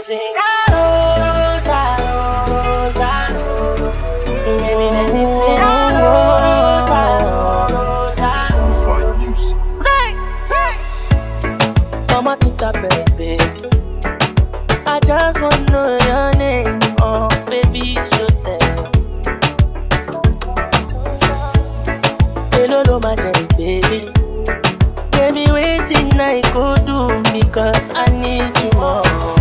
sing Rosa, Rosa. Baby, let me sing Rosa, Rosa. Mama, tuta baby, I just wanna know your name. Oh, baby, you there. Hello, my jelly baby. Baby, waiting I could do because I need you more.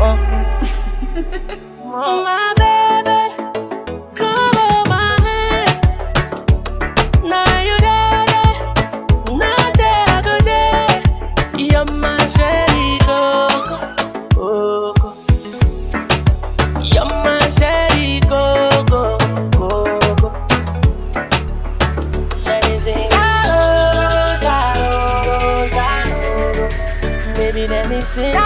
My baby, come on my head. Now you there, now there I go there. You're my sherry coco, coco. You're my sherry coco, coco. Let me sing. Baby, let me sing.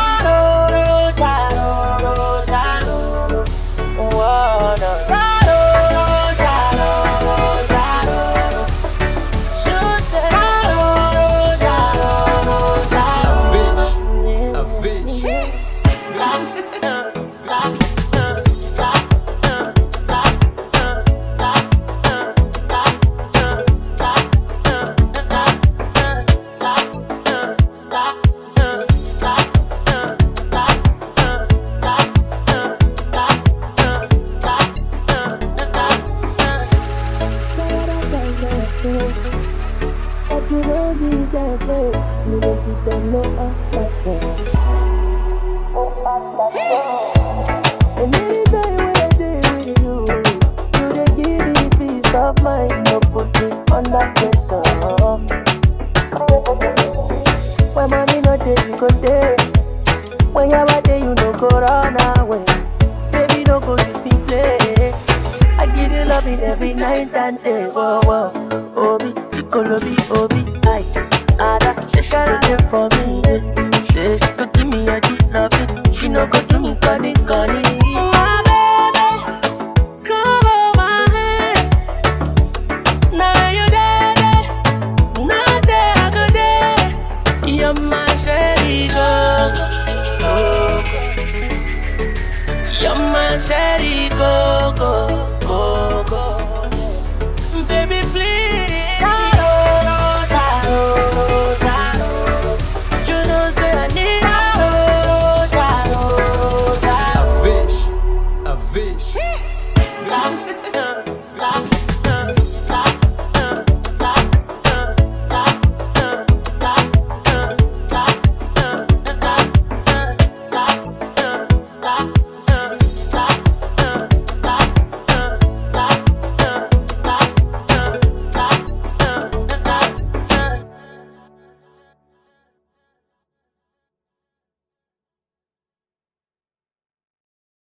When you're out there, you no go run away. Baby, no go to be play. I give you loving every night and day. Whoa, whoa, Obi, Kolobi, Obi, I, Ada, she shine there for me. Say she could give me a deep loving. She no go to me, funny, funny. My baby, come on my head. Now you there, now there I go there. You're my sherry girl. You're my sherry girl.